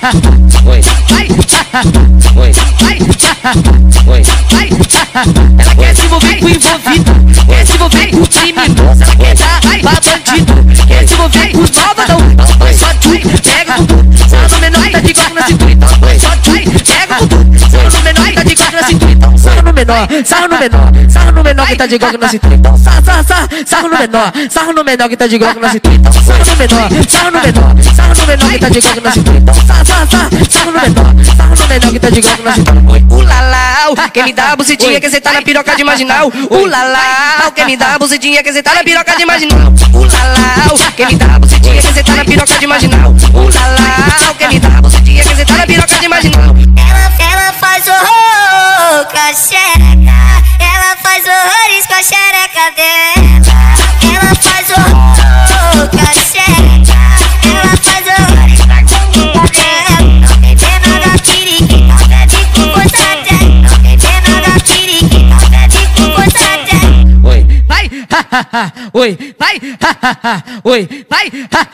Oi, vai, oi, vai, oi, vai. Ela quer se envolver com o envolvido, quer se envolver com o criminoso, ela quer dar raiva bandido, quer se envolver com os malvadão. Vai só tui, pega o bumbum, só no menor tá de coque na cintura. Vai só tui, pega o bumbum, só no menor tá de coque na cintura. Sarra no menor, sarra no menor, sarra no menor que tá de coque na cintura. Sarra no menor que tá de coque na cintura. Sarra no menor, sarra no menor, sarra no menor que tá de coque na cintura. Sarra no menor que tá de coque na cintura. Ulalau, quem me dá a bucetinha que cê tá na piroca de marginal. Ulalau, quem me dá a bucetinha que cê tá na piroca de marginal. Ulalau, quem me dá a bucetinha que cê tá na piroca de marginal. Ulalau, quem me dá a bucetinha que cê tá na piroca de marginal. Ela faz horror com a xereca. Ela faz horrores com a xereca dela. Ela faz horror com a xereca. Ela faz horrores com a xereca dela. Não bebe nada periquita, bebe com força dela. Não bebe nada periquita, bebe com força dela. Oi, vai, oi, vai, oi, vai.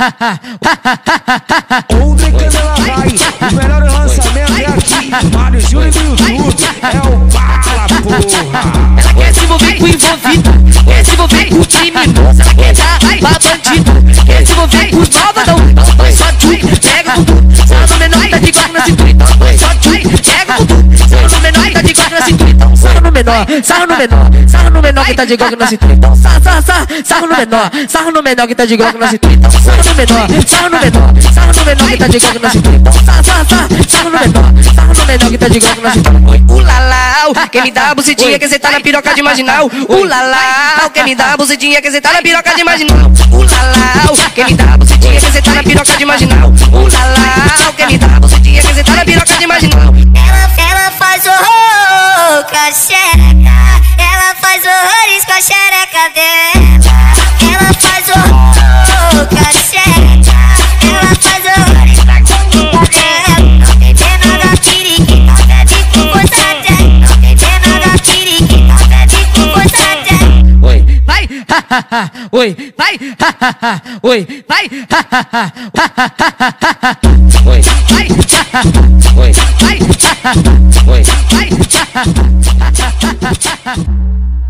Ondre Canela Vai, o melhor lançamento é aqui. Mário Júnior do YouTube, é o Bala, porra. Ela quer se envolver com o envolvido, quer se envolver com o criminoso, ela quer dar raiva bandido, quer se envolver com os malvadão. Vai só tui, pega o bumbum, só no menor tá de coque na cintura. Vai só tui, pega o bumbum, só no menor tá de coque na cintura. Sarra no menor, sarra no menor, sarra no menor que tá de coque na cintura. Sarra no menor que tá de coque na cintura. Sarra no menor, sarra no menor, sarra no menor que tá de coque na cintura. Sarra no menor que tá de coque na cintura. Ulalau, quem me dá a bucetinha que cê tá na piroca de marginal. Ulalau, quem me dá a bucetinha que cê tá na piroca de marginal. Ulalau, quem me dá a bucetinha que cê tá na piroca de marginal. Ulalau, quem me dá a bucetinha que cê tá na piroca de marginal. Ela faz horror com a xereca. Ela faz horrores com a xereca dela. Ela faz horror com a xereca. Ela faz horrores com a xereca dela. Não bebe nada periquita, bebe com força dela. Não bebe nada periquita, bebe com força dela. Oi, vai, oi, vai, oi, vai, oi, vai, oi, vai, oi, vai.